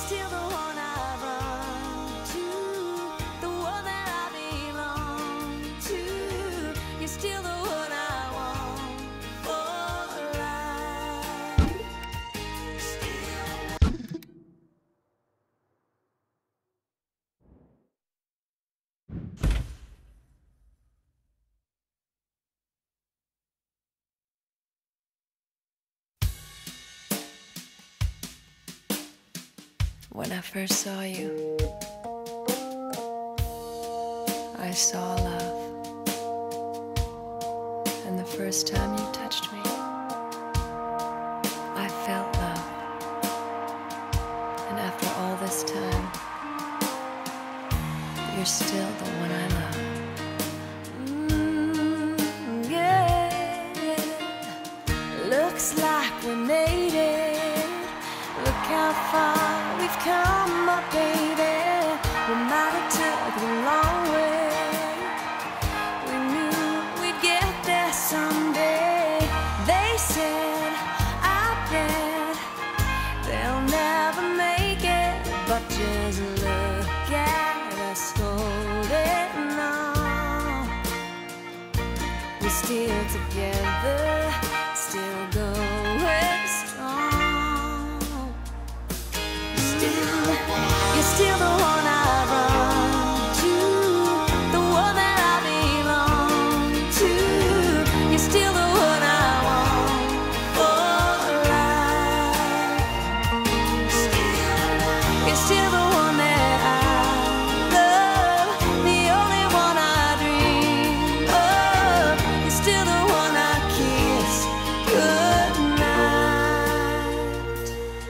still the one I run to, the one that I belong to. You're still the one I want for life. When I first saw you, I saw love. And the first time you touched me, I felt love. And after all this time, you're still the one I love. Yeah. Looks like we made it. Look how far we've come, my baby. We might have took the long way. We knew we'd get there someday. They said, I bet they'll never make it, but just look at us holding on. We're still together, still going strong. You're still the one I run to, the one that I belong to. You're still the one I want for life. You're still the one that I love, the only one I dream of. You're still the one I kiss goodnight.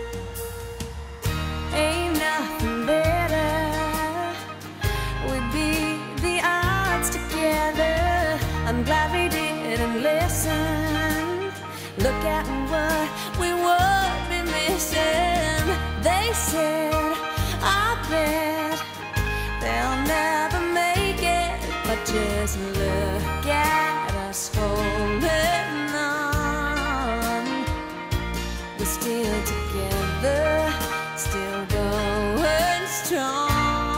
Ain't nothing better. We'd beat the odds together. I'm glad we didn't listen. Look at what we would be missing. They said, I bet they'll never make it, but just look at us holding on. We're still together, still going strong.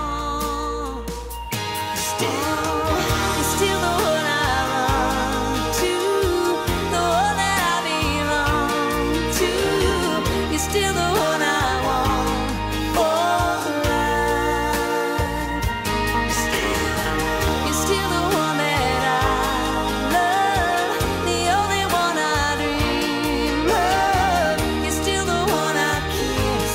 You're still the one I run to, the one that I belong to. You're still the one I want for life. You're still the one that I love, the only one I dream of. You're still the one I kiss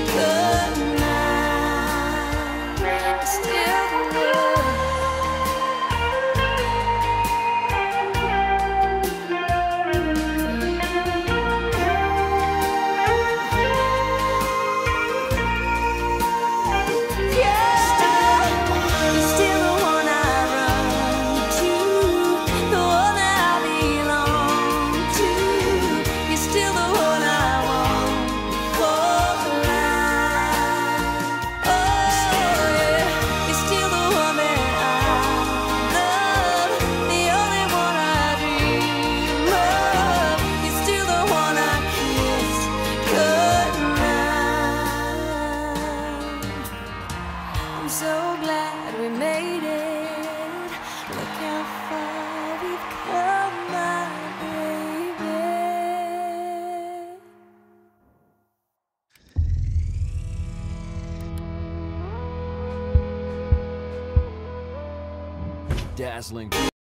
goodnight. You're still the one. You're still the one I run to, the one that I belong to. You're still the one I want for life. Oh yeah, you're still the one that I love, the only one I dream of. You're still the one I kiss goodnight. I'm so glad we made it. Look how far we've come, my baby. Dazzling.